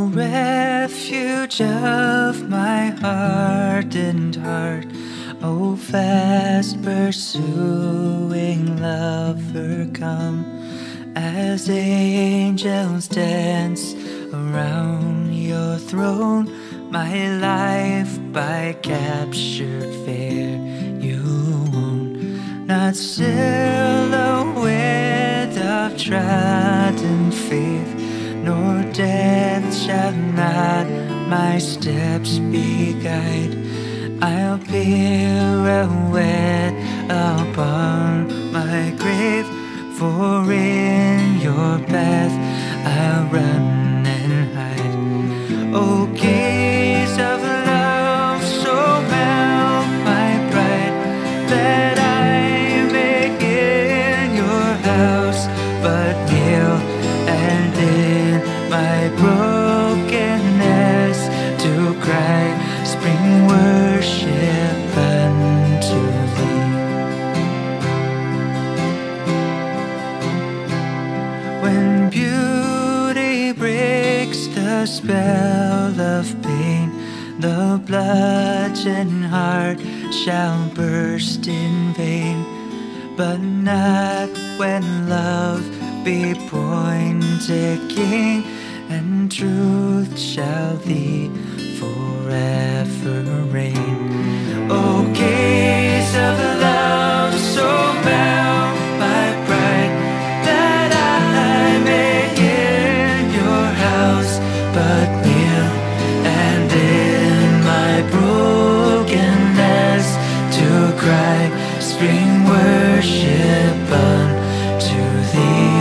refuge of my hardened heart, O fast pursuing lover, come as angels dance around your throne. My life by captured fair you own, not silhouette of trodden faith, nor death shall not my steps beguide. I'll pirouette upon my grave, for in your path I'll run and hide. O gaze of love, so melt my pride, that I may in your house but kneel, and in my brokenness to cry spring worship unto thee. When beauty breaks the spell of pain, the bludgeoned heart shall burst in vain, but not when love be appointed king, and truth shall thee forever reign. O gaze of love, so melt my pride, that I may in your house but kneel, and in my brokenness to cry spring worship unto thee.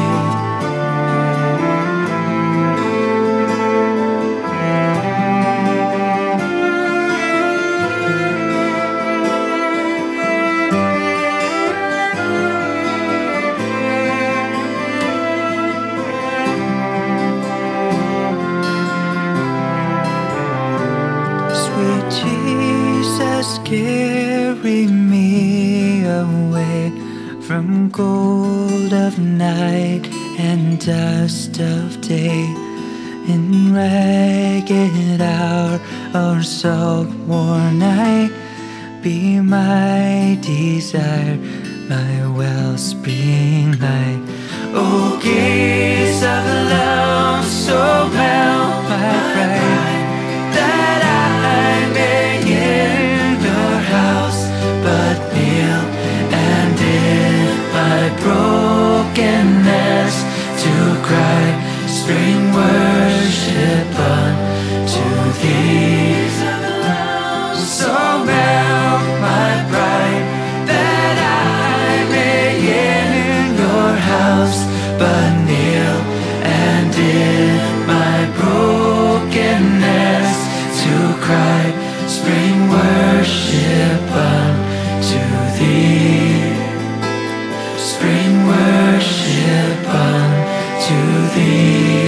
Sweet Jesus, carry me away from cold of night and dust of day, in ragged hour or salt-worn night. Be my desire, my wellspring light. O gaze of love, so melt my pride, that I may in your house but kneel, and in my brokenness to cry spring worship unto thee. So melt my pride, that I may in your house but kneel, and in my brokenness to cry spring worship unto thee. Spring worship unto thee.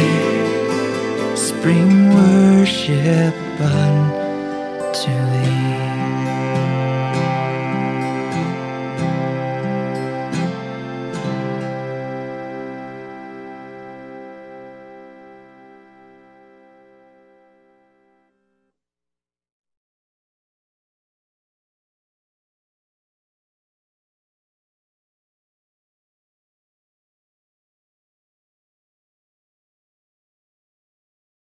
Spring worship unto thee.